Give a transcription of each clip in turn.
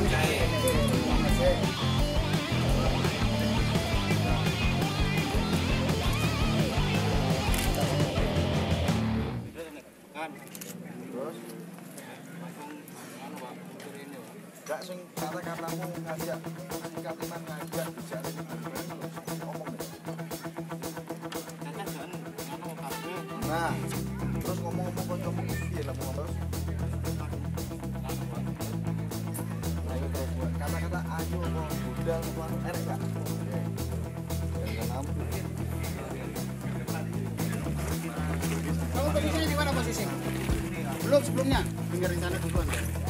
Gak sing kata-katamu ngajak kalimat ngajak bicara ngomong. Nah, terus ngomong-ngomong kancamu piye lah ngomong terus. Nah, itu terus buat kata-kata ayo kok budal kok enak gak? Dan kamu kamu posisinya di mana posisi? Belum sebelumnya? Tinggal rencana duluan.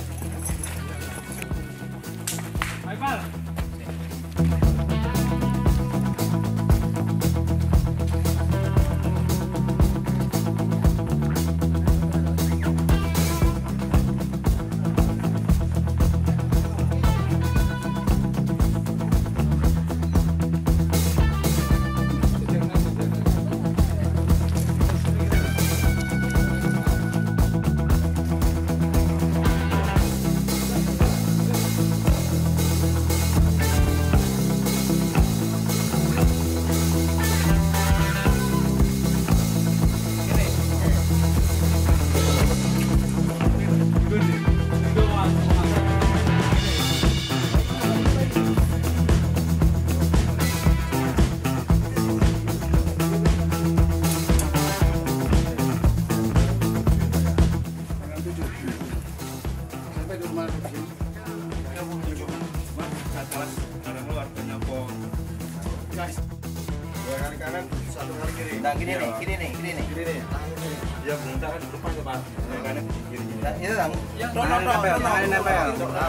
Baiklah. Dua kali kanan, satu kali kiri. Nah, gini nih. Ya, bentar kan depan tuh, Pak. Kanan kiri. Nah, itu Bang. Tangannya nempel.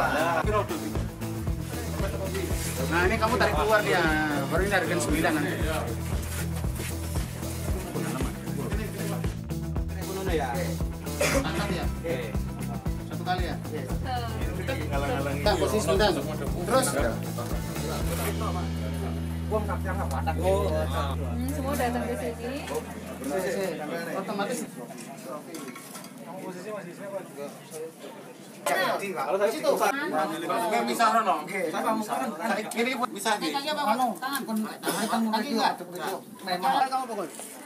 Nah, ini kamu tarik keluar dia. Baru ini tarikan 9 nanti. Angkat ya? Satu kali ya? Nah, posisi sebentar. Terus? Semua datang ke sini. Otomatis. Posisi masih saya juga. Kalau saya situ, Pak. Bisa Rono. Tarik kiri bisa di. Tangan. Kaki enggak? Memang kamu pukul.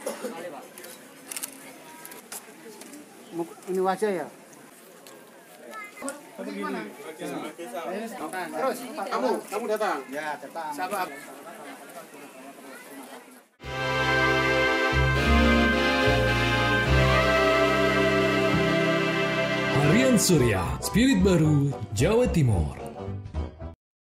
Ini wajah ya? Terus, kamu datang? Ya, datang. Siapa? Harian Surya, Spirit Baru, Jawa Timur.